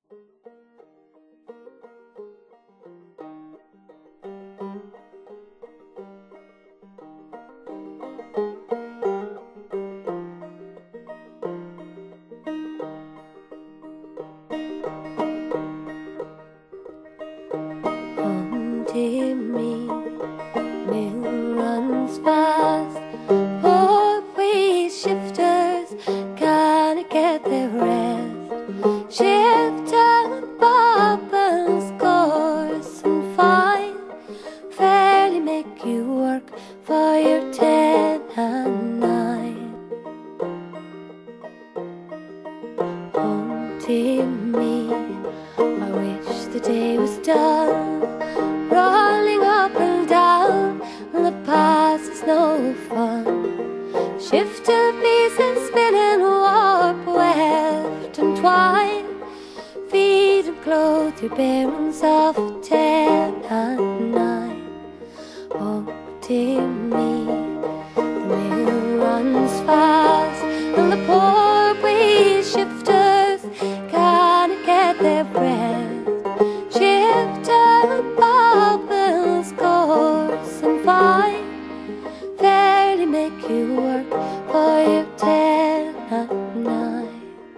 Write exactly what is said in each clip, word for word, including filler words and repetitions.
Dear me, mill runs fast. Poor we shifters can't get their rest. Shifter, bobbins, course and fine fairly make you work for your ten and nine. Oh dear me, I wish the day was done, rolling up and down, and the past is no fun. Shifter pieces spinning warp, weft and twine, feed and clothe your parents of ten and nine. Oh dear me, the mill runs fast, and the poor wee shifters can't get their breath. Shifter, bobbins, coarse and fine fairly make you work for your ten and nine.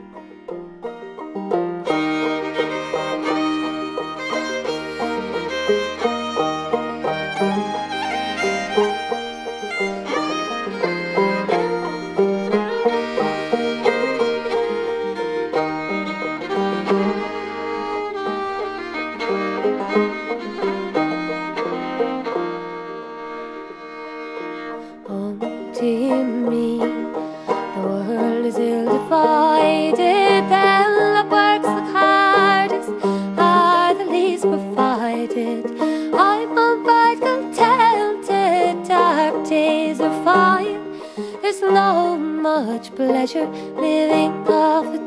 Oh dear me, the world is ill divided. Them that works the hardest are the least provided. I'm quite contented, dark days are fine. There's no much pleasure living off the